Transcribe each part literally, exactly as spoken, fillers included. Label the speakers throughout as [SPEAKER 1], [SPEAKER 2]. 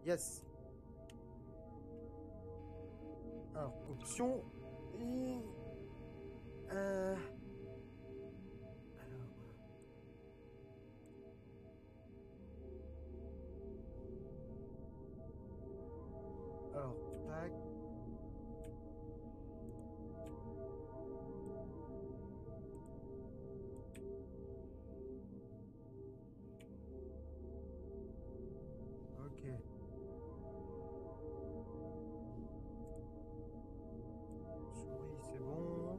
[SPEAKER 1] Yes. Alors, option. Et... Euh... Alors... Alors, tac. Ok. Souris, c'est bon.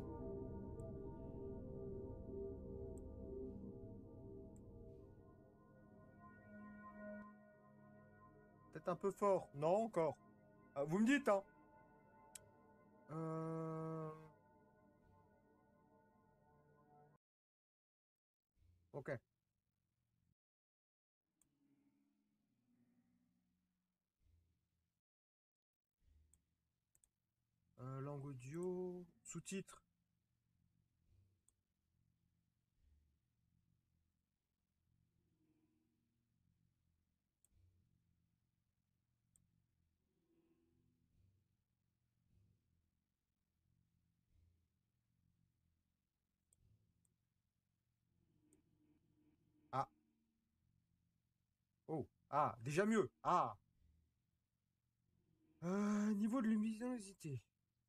[SPEAKER 1] Peut-être un peu fort. Non, encore. Ah, vous me dites, hein. Euh... Ok. Euh, langue audio. Sous-titres. Ah. Oh. Ah, déjà mieux. Ah. Euh, niveau de luminosité.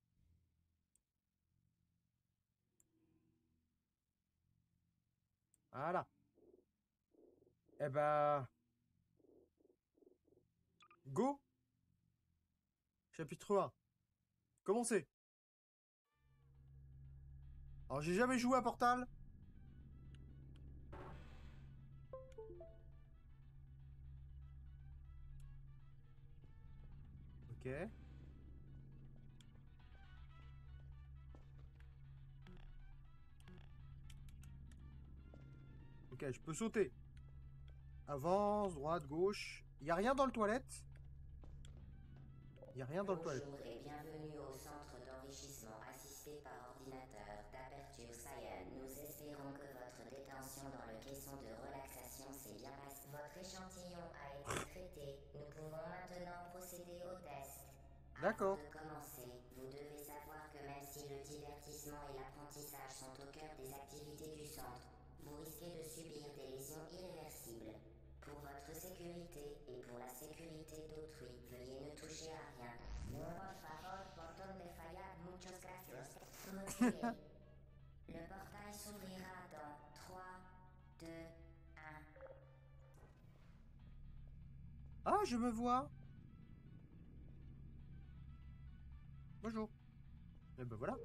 [SPEAKER 1] Voilà. Eh ben... Go. Chapitre un. Commencez. Alors, j'ai jamais joué à Portal. Ok. Ok, je peux sauter. Avance, droite, gauche. Y a rien dans le toilette? Y a rien dans le toilette.
[SPEAKER 2] Bonjour et bienvenue au centre d'enrichissement assisté par ordinateur d'Aperture Science. Nous espérons que votre détention dans le caisson de relaxation s'est bien passée. Votre échantillon a été traité. Nous pouvons maintenant procéder au test. Avant
[SPEAKER 1] D'accord.
[SPEAKER 2] de commencer, vous devez savoir que même si le divertissement et l'apprentissage sont au cœur des activités du centre, vous risquez de subir des lésions irréversibles. Pour votre sécurité et pour la sécurité d'autrui, veuillez ne toucher à rien. No, por favor, botón de fallar, muchas gracias. Reculez. Le portail s'ouvrira dans trois, deux, un.
[SPEAKER 1] Ah, je me vois. Bonjour. Et ben voilà.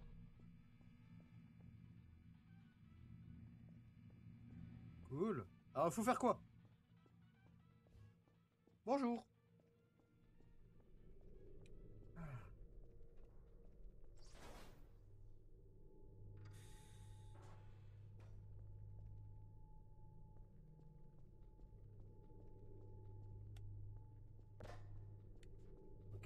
[SPEAKER 1] Cool. Alors, faut faire quoi? Bonjour. Ok.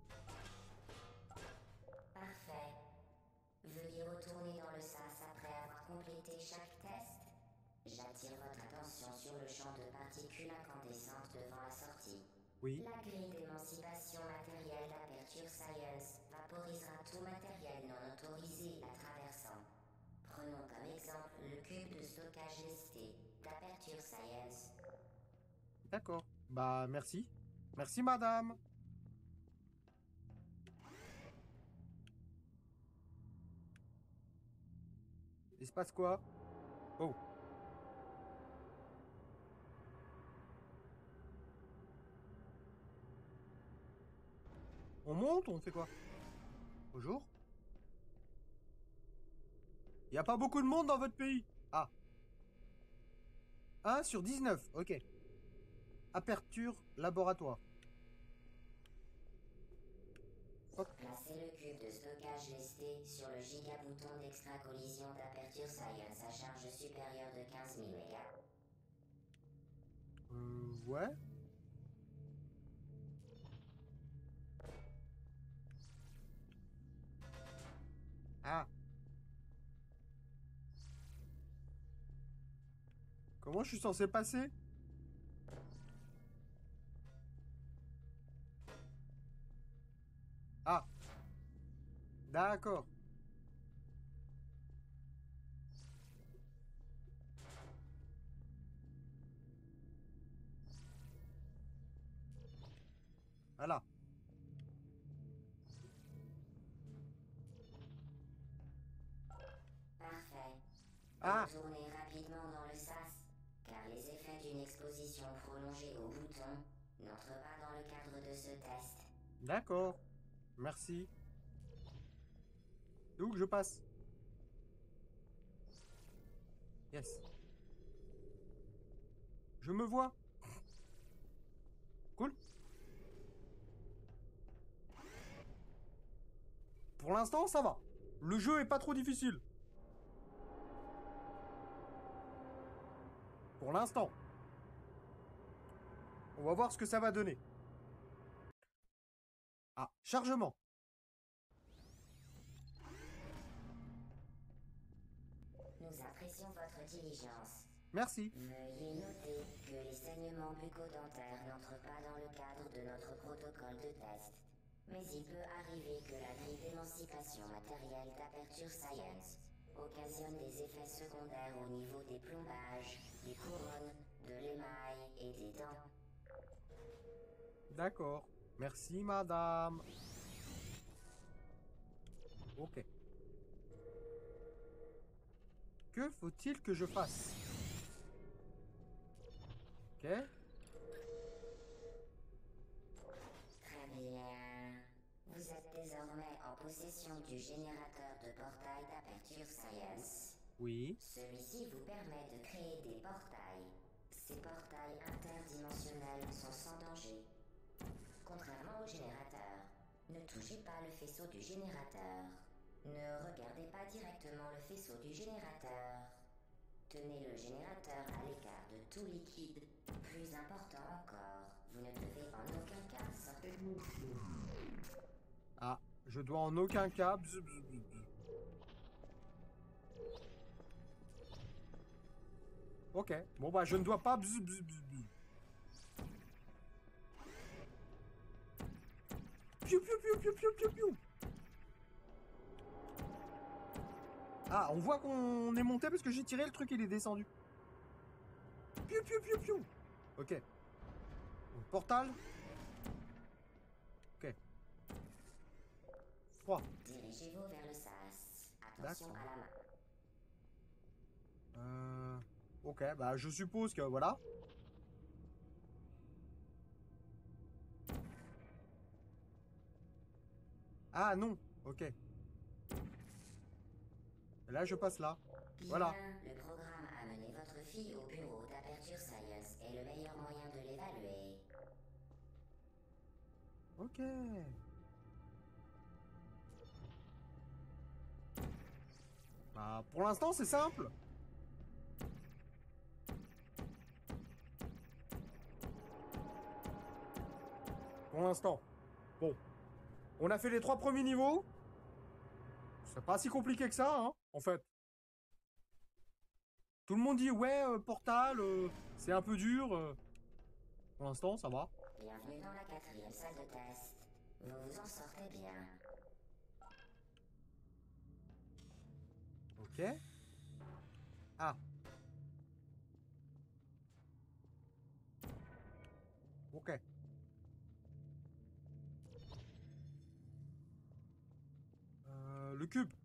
[SPEAKER 2] Parfait. Veuillez retourner dans le sas après avoir complété chaque test. J'attire votre attention sur le champ de particules incandescentes devant la sortie.
[SPEAKER 1] Oui.
[SPEAKER 2] La grille d'émancipation matérielle d'Aperture Science vaporisera tout matériel non autorisé la traversant. Prenons comme exemple le cube de stockage lesté d'Aperture Science.
[SPEAKER 1] D'accord. Bah, merci. Merci, madame. Il se passe quoi? Oh. On monte ou on fait quoi? Bonjour. Y a pas beaucoup de monde dans votre pays? Ah. un sur dix-neuf. Ok. Aperture laboratoire. Hop.
[SPEAKER 2] Placez le cube de stockage lesté sur le gigabouton d'extra-collision d'Aperture Science à charge supérieure de quinze mille mégas.
[SPEAKER 1] Euh, ouais. Ah. Comment je suis censé passer? Ah. D'accord. Voilà.
[SPEAKER 2] Parfait.
[SPEAKER 1] Ah.
[SPEAKER 2] Retournez rapidement dans le sas, car les effets d'une exposition prolongée au bouton n'entrent pas dans le cadre de ce test.
[SPEAKER 1] D'accord. Merci. Où que je passe? Yes. Je me vois. Cool. Pour l'instant, ça va. Le jeu est pas trop difficile. Pour l'instant. On va voir ce que ça va donner. Ah, chargement.
[SPEAKER 2] Nous apprécions votre diligence.
[SPEAKER 1] Merci.
[SPEAKER 2] Veuillez noter que les saignements bucco-dentaires n'entrent pas dans le cadre de notre protocole de test. Mais il peut arriver que la grille d'émancipation matérielle d'Aperture Science occasionne des effets secondaires au niveau des plombages, des couronnes, de l'émail et des dents.
[SPEAKER 1] D'accord. Merci, madame. Ok. Que faut-il que je fasse? Ok.
[SPEAKER 2] Très bien. Vous êtes désormais en possession du générateur de portail d'Aperture Science.
[SPEAKER 1] Oui.
[SPEAKER 2] Celui-ci vous permet de créer des portails. Ces portails interdimensionnels sont sans danger. Contrairement au générateur, ne touchez pas le faisceau du générateur. Ne regardez pas directement le faisceau du générateur. Tenez le générateur à l'écart de tout liquide. Plus important encore, vous ne devez en aucun cas sortir.
[SPEAKER 1] Ah, je dois en aucun cas... Bzz, bzz, bzz, bzz. Ok. Bon, bah, je ne dois pas... Bzz, bzz, bzz, bzz. Piou, piou, piou, piou, piou, piou, piou. Ah, on voit qu'on est monté parce que j'ai tiré le truc et il est descendu. Piou, piou, piou, piou. Ok. Donc, portal. Ok. Froid.
[SPEAKER 2] Dirigez-vous vers le sas. Attention
[SPEAKER 1] D'accord.
[SPEAKER 2] à la main.
[SPEAKER 1] Euh... Ok, bah je suppose que voilà. Ah non, ok. Là je passe là.
[SPEAKER 2] Bien,
[SPEAKER 1] Voilà.
[SPEAKER 2] le programme Amener votre fille au bureau d'Aperture Science est le meilleur moyen de l'évaluer.
[SPEAKER 1] Ok. Bah pour l'instant c'est simple. Pour l'instant. Bon. On a fait les trois premiers niveaux. C'est pas si compliqué que ça, hein, en fait. Tout le monde dit ouais, euh, Portal, euh, c'est un peu dur. euh. Pour l'instant, ça va.
[SPEAKER 2] Bienvenue dans la quatrième salle de test. Vous vous en sortez bien.
[SPEAKER 1] Ok. Ah. Ok. Euh, le cube.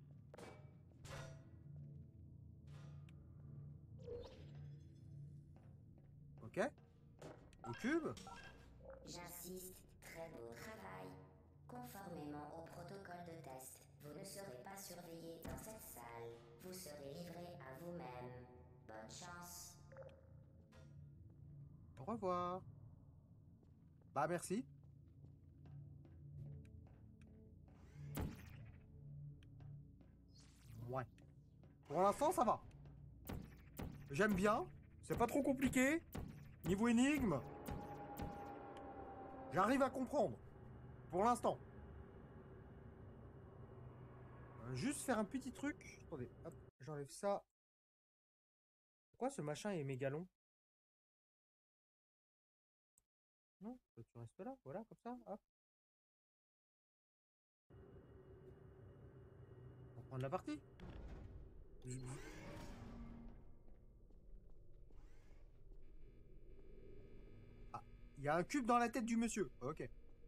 [SPEAKER 1] Ok. Le cube.
[SPEAKER 2] J'insiste, très beau travail. Conformément au protocole de test, vous ne serez pas surveillé dans cette salle. Vous serez livré à vous-même. Bonne chance.
[SPEAKER 1] Au revoir. Bah merci. Ouais. Pour l'instant, ça va. J'aime bien. C'est pas trop compliqué. Niveau énigme, j'arrive à comprendre. Pour l'instant. Euh, Juste faire un petit truc. Attendez, hop, j'enlève ça. Pourquoi ce machin est méga long? Non, tu restes là, voilà, comme ça, hop. On l'a parti. Ah, il y a un cube dans la tête du monsieur. Ok.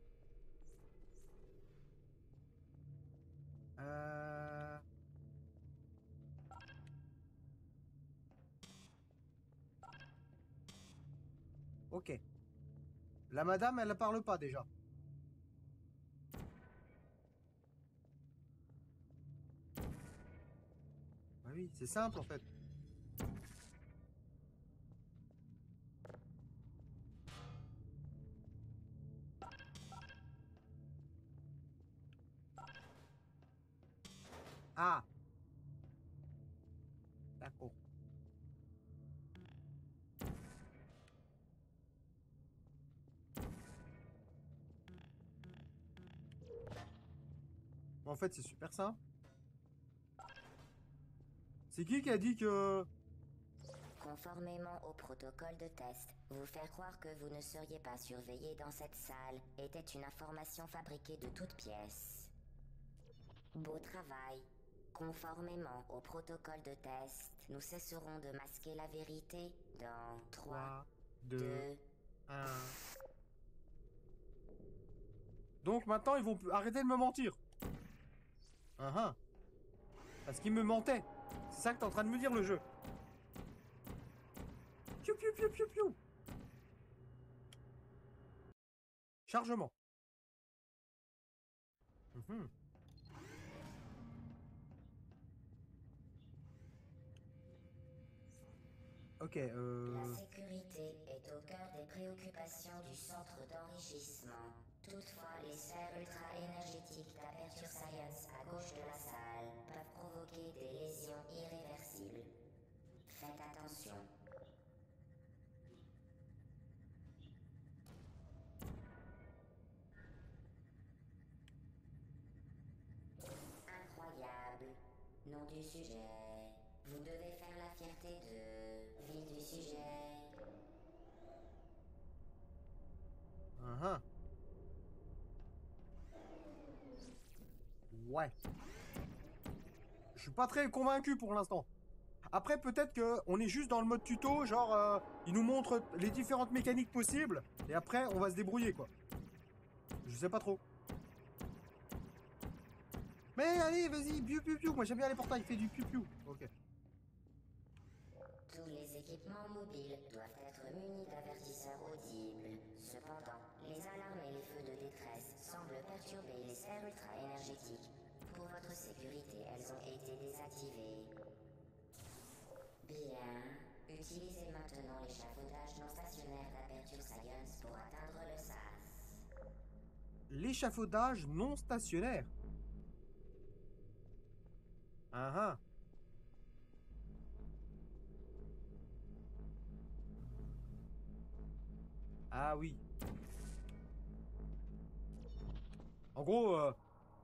[SPEAKER 1] Euh... Ok. La madame, elle ne parle pas déjà. Ah oui, c'est simple en fait. Ah. D'accord. En fait, c'est super simple. C'est qui qui a dit que...
[SPEAKER 2] Conformément au protocole de test, vous faire croire que vous ne seriez pas surveillé dans cette salle était une information fabriquée de toutes pièces. Beau travail. Conformément au protocole de test, nous cesserons de masquer la vérité dans trois, deux,
[SPEAKER 1] un. Donc maintenant, ils vont arrêter de me mentir. Uh -huh. Parce qu'ils me mentaient. C'est ça que t'es en train de me dire, le jeu. Piou, piou, piou, piou, piou. Chargement. Mm-hmm. Ok, euh...
[SPEAKER 2] La sécurité est au cœur des préoccupations du centre d'enrichissement. Toutefois, les sphères ultra-énergétiques d'Aperture Science à gauche de la salle peuvent provoquer des lésions irréversibles. Faites attention. Incroyable. Nom du sujet. Vous devez faire la fierté de... Vie du sujet.
[SPEAKER 1] Uh-huh. Ouais. Je suis pas très convaincu pour l'instant. Après, peut-être qu'on est juste dans le mode tuto, genre, euh, il nous montre les différentes mécaniques possibles, et après, on va se débrouiller, quoi. Je sais pas trop. Mais allez, vas-y, piou piou piou. Moi, j'aime bien les portails, il fait du piou piou. Ok.
[SPEAKER 2] Tous les équipements mobiles doivent être munis d'avertisseurs audibles. Cependant, les alarmes et les feux de détresse semblent perturber les sphères ultra-énergétiques. Pour votre sécurité, elles ont été désactivées. Bien. Utilisez maintenant l'échafaudage non stationnaire d'Aperture Science pour atteindre le S A S.
[SPEAKER 1] L'échafaudage non stationnaire. Ah ah. Ah oui. En gros, euh,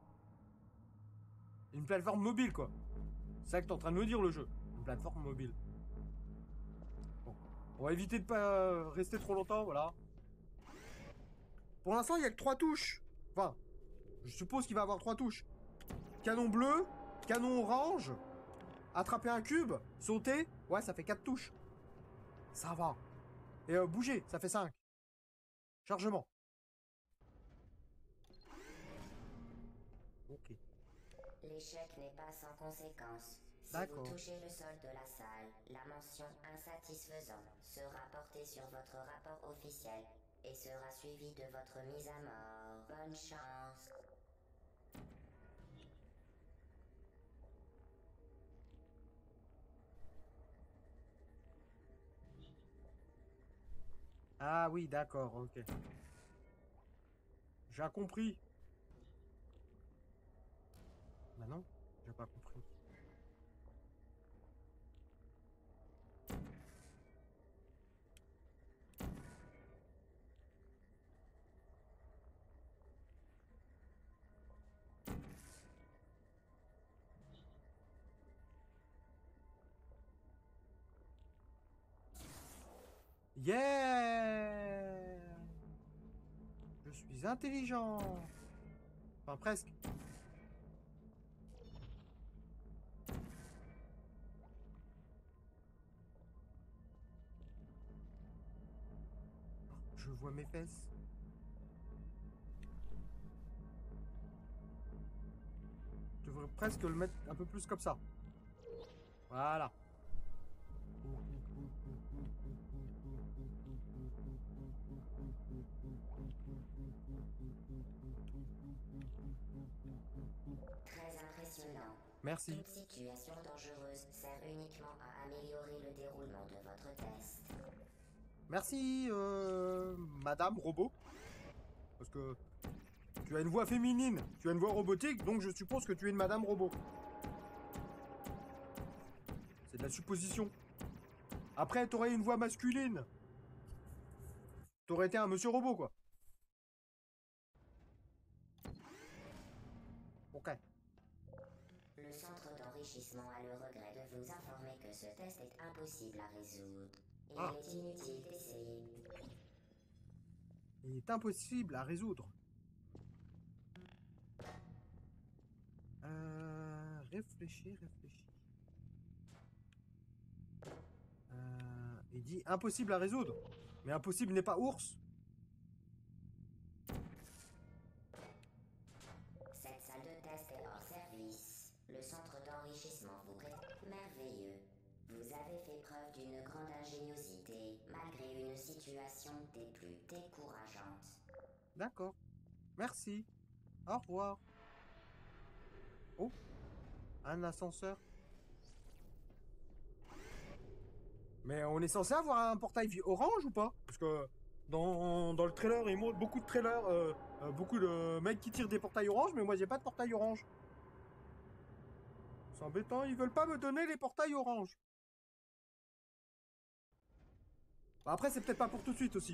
[SPEAKER 1] une plateforme mobile, quoi. C'est ça que t'es en train de me dire, le jeu. Une plateforme mobile. Bon. On va éviter de pas rester trop longtemps, voilà. Pour l'instant, il n'y a que trois touches. Enfin, je suppose qu'il va avoir trois touches. Canon bleu, canon orange, attraper un cube, sauter. Ouais, ça fait quatre touches. Ça va. Et euh, bouger, ça fait cinq. Chargement. Ok.
[SPEAKER 2] L'échec n'est pas sans conséquence. Si vous touchez le sol de la salle, la mention insatisfaisant sera portée sur votre rapport officiel et sera suivie de votre mise à mort. Bonne chance.
[SPEAKER 1] Ah oui, d'accord, ok. J'ai compris. Bah non, j'ai pas compris. Yeah! Je suis intelligent. Enfin, presque. je vois mes fesses. Je devrais presque le mettre un peu plus comme ça. Voilà.
[SPEAKER 2] Très impressionnant.
[SPEAKER 1] Merci.
[SPEAKER 2] Toute situation dangereuse sert uniquement à améliorer le déroulement de votre test.
[SPEAKER 1] Merci, euh, Madame Robot. Parce que tu as une voix féminine, tu as une voix robotique, donc je suppose que tu es une Madame Robot. C'est de la supposition. Après, t'aurais une voix masculine. T'aurais été un Monsieur Robot, quoi. Ok.
[SPEAKER 2] Le centre d'enrichissement a le regret de vous informer que ce test est impossible à résoudre. Il
[SPEAKER 1] Ah.
[SPEAKER 2] est inutile d'essayer.
[SPEAKER 1] Il est impossible à résoudre. Euh, réfléchis, réfléchis. Euh, il dit impossible à résoudre. Mais impossible n'est pas ours.
[SPEAKER 2] Cette salle de test est hors service. Le centre d'enrichissement vous reste merveilleux. Vous avez fait preuve d'une grande ingéniosité, malgré une situation des plus décourageantes.
[SPEAKER 1] D'accord. Merci. Au revoir. Oh, un ascenseur. Mais on est censé avoir un portail orange ou pas? Parce que dans, dans le trailer, il montre beaucoup de trailers, euh, euh, beaucoup de mecs qui tirent des portails orange, mais moi j'ai pas de portail orange. C'est embêtant, ils veulent pas me donner les portails orange. Bah après, c'est peut-être pas pour tout de suite aussi.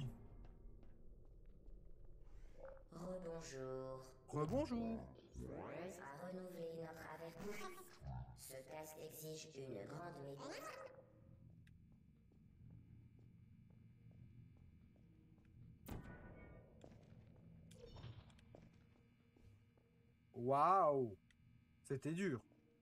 [SPEAKER 2] Rebonjour.
[SPEAKER 1] Rebonjour.
[SPEAKER 2] À renouveler notre avertissement. Ce test exige une grande méthode.
[SPEAKER 1] Waouh. C'était dur.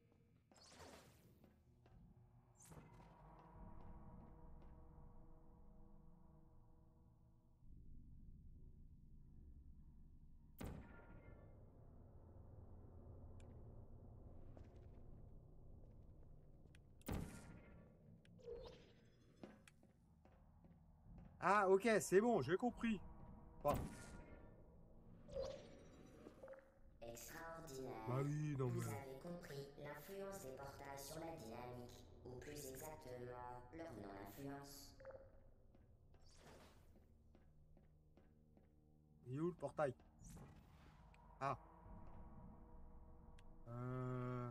[SPEAKER 1] Ah, ok, c'est bon, j'ai compris. Bon.
[SPEAKER 2] Extraordinaire.
[SPEAKER 1] Bah oui, non
[SPEAKER 2] Vous
[SPEAKER 1] mais...
[SPEAKER 2] avez compris l'influence des portails sur la dynamique, ou plus exactement, leur non-influence.
[SPEAKER 1] Il est où le portail? Ah. Euh...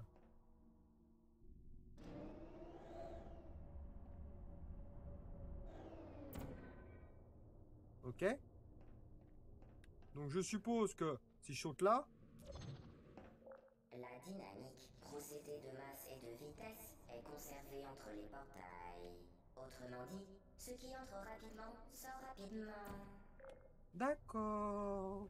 [SPEAKER 1] Ok. Donc je suppose que si je saute là...
[SPEAKER 2] La dynamique, procédé de masse et de vitesse, est conservée entre les portails. Autrement dit, ce qui entre rapidement sort rapidement.
[SPEAKER 1] D'accord.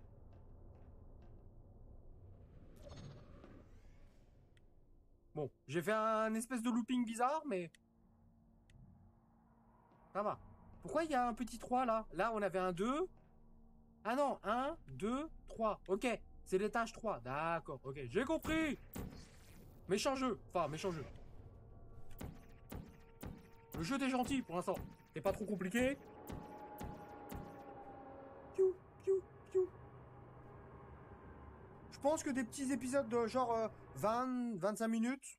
[SPEAKER 1] Bon, j'ai fait un espèce de looping bizarre, mais... Ça va. Pourquoi il y a un petit trois là? Là, on avait un deux. Ah non, un, deux, trois. Ok, c'est l'étage trois. D'accord, ok, j'ai compris. Méchant jeu. Enfin, méchant jeu. Le jeu est gentil pour l'instant. C'est pas trop compliqué. Piou, piou, piou. Je pense que des petits épisodes de genre euh, vingt, vingt-cinq minutes.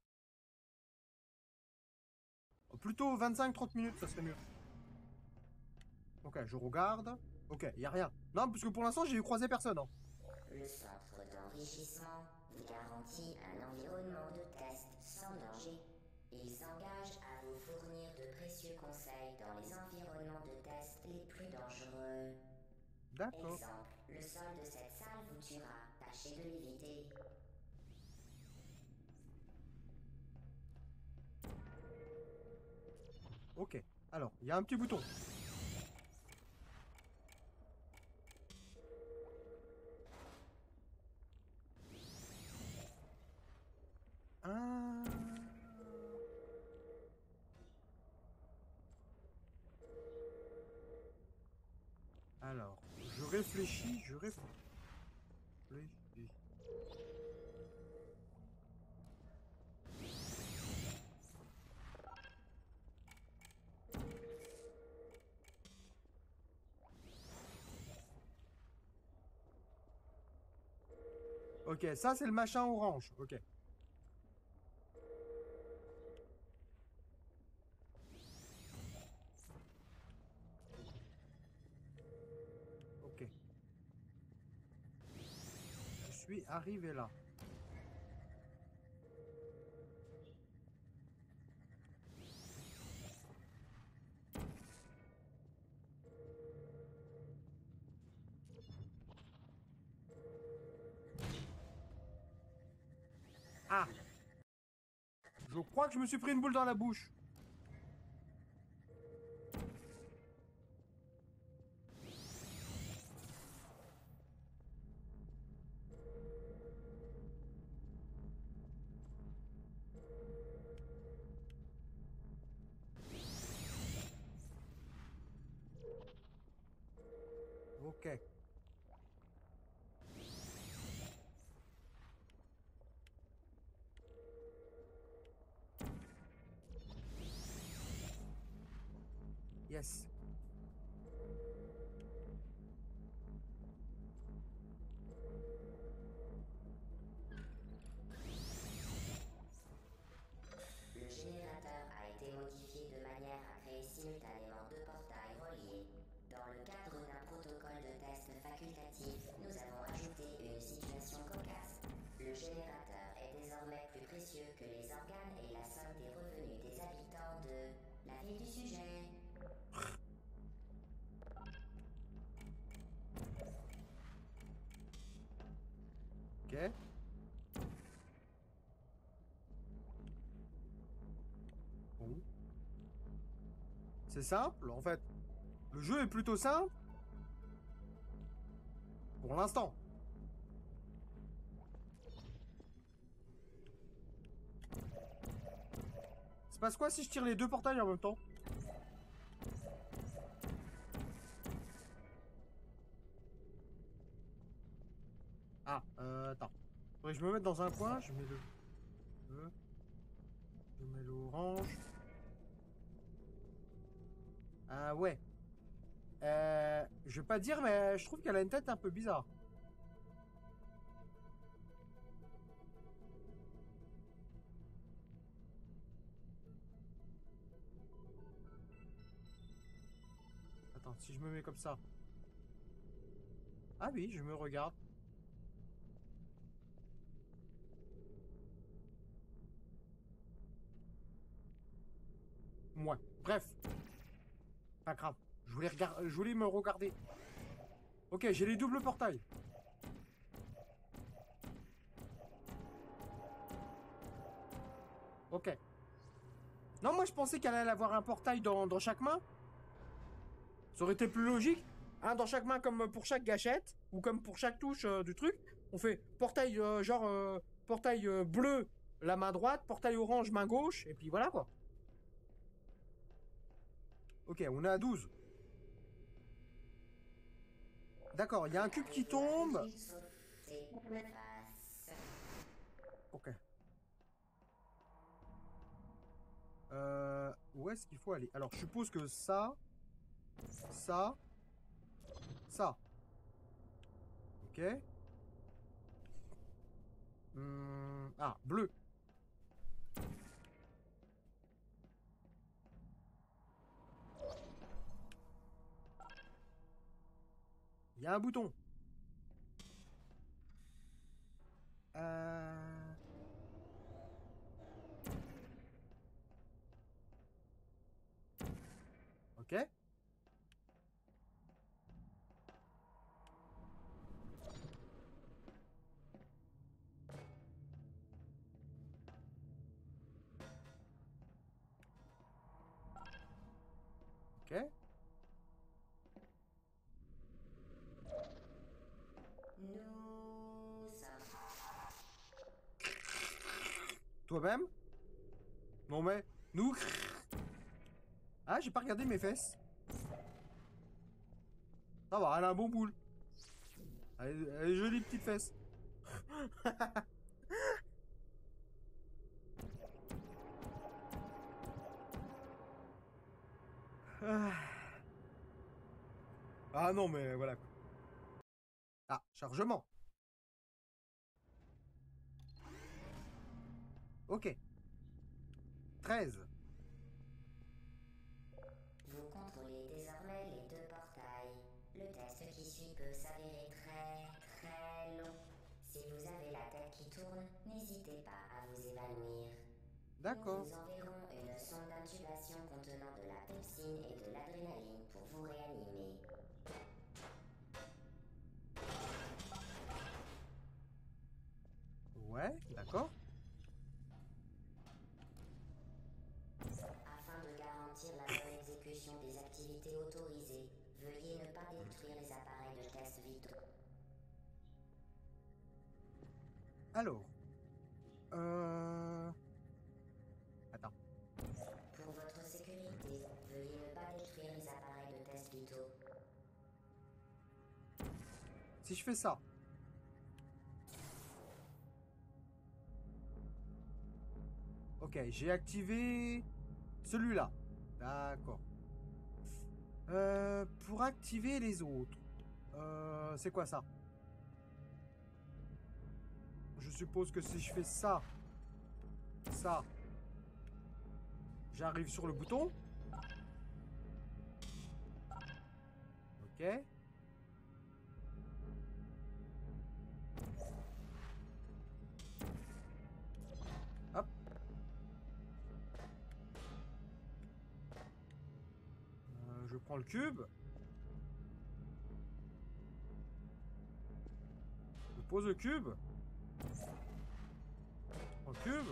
[SPEAKER 1] Plutôt vingt-cinq trente minutes, ça serait mieux. Ok, je regarde. Ok, y a rien. Non, parce que pour l'instant, j'ai croisé personne. Hein.
[SPEAKER 2] Le centre d'enrichissement vous garantit un environnement de test sans danger. Il s'engage à vous fournir de précieux conseils dans les environnements de test les plus dangereux.
[SPEAKER 1] D'accord.
[SPEAKER 2] Exemple, le sol de cette salle vous tuera. Tâchez de l'éviter.
[SPEAKER 1] Ok. Alors, il y a un petit bouton. Ah. Alors. Alors, je réfléchis, je réfléchis. Ok, ça c'est le machin orange. Ok. Ok. Je suis arrivé là. Ah! Je crois que je me suis pris une boule dans la bouche. Ok. Yes.
[SPEAKER 2] Le générateur a été modifié de manière à créer simultanément deux portails reliés. Dans le cadre d'un protocole de test facultatif, nous avons ajouté une situation cocasse. Le générateur est désormais plus précieux que les organes et la somme des revenus des habitants de la ville du sujet.
[SPEAKER 1] Ok. Bon. C'est simple, en fait. Le jeu est plutôt simple. Pour l'instant. Se passe quoi si je tire les deux portails en même temps? Ah, euh, attends. Faudrait que je me mette dans un coin, je mets le... le- Je mets l'orange. Ah ouais. Euh, je vais pas dire, mais je trouve qu'elle a une tête un peu bizarre. Attends, si je me mets comme ça. Ah oui, je me regarde. Moi. Bref. Pas grave. Je voulais, regarder, je voulais me regarder. Ok, j'ai les doubles portails. Ok. Non, moi je pensais qu'elle allait avoir un portail dans, dans chaque main. Ça aurait été plus logique. Un dans chaque main comme pour chaque gâchette. Ou comme pour chaque touche euh, du truc. On fait portail euh, genre euh, portail euh, bleu la main droite, portail orange main gauche. Et puis voilà quoi. Ok, on est à douze. D'accord, il y a un cube qui tombe. Ok. Euh, où est-ce qu'il faut aller? Alors, je suppose que ça, ça, ça. Ok. Hum, ah, bleu. Il y a un bouton. Euh... Ok. Ok.
[SPEAKER 2] Nous sommes.
[SPEAKER 1] Toi-même? Non mais... Nous... Ah, j'ai pas regardé mes fesses. Ça va, elle a un bon boule. Elle, elle est jolie petite fesse. Ah non, mais voilà. Ah, chargement. Ok. treize.
[SPEAKER 2] Vous contrôlez désormais les deux portails. Le test qui suit peut s'avérer très, très long. Si vous avez la tête qui tourne, n'hésitez pas à vous évanouir.
[SPEAKER 1] D'accord.
[SPEAKER 2] Nous vous enverrons une sonde d'intubation contenant de la pepsine et de l'adrénaline pour vous réanimer.
[SPEAKER 1] Ouais, d'accord.
[SPEAKER 2] Afin de garantir la bonne exécution des activités autorisées, veuillez ne pas détruire les appareils de test vitaux.
[SPEAKER 1] Alors. Euh... Attends.
[SPEAKER 2] Pour votre sécurité, veuillez ne pas détruire les appareils de test vitaux.
[SPEAKER 1] Si je fais ça. Ok, j'ai activé celui-là. D'accord. Euh, pour activer les autres. Euh, c'est quoi ça? Je suppose que si je fais ça, ça, j'arrive sur le bouton. Ok. Hop. Euh, je prends le cube. Je pose le cube. Je prends le cube.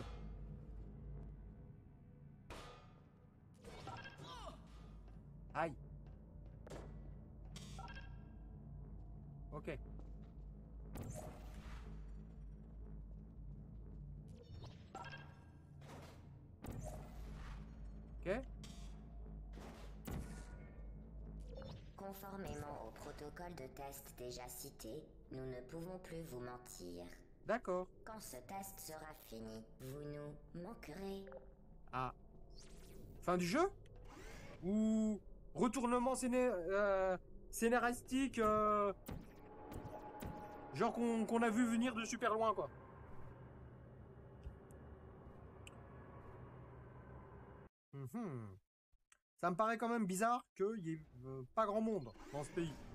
[SPEAKER 1] Aïe. Ok. Ok.
[SPEAKER 2] Conformément au protocole de test déjà cité, nous ne pouvons plus vous mentir.
[SPEAKER 1] D'accord.
[SPEAKER 2] Quand ce test sera fini, vous nous manquerez.
[SPEAKER 1] Ah. Fin du jeu? Ou retournement scéné euh, scénaristique euh, genre qu'on qu'on a vu venir de super loin, quoi. Mhm. Ça me paraît quand même bizarre qu'il n'y ait euh, pas grand monde dans ce pays.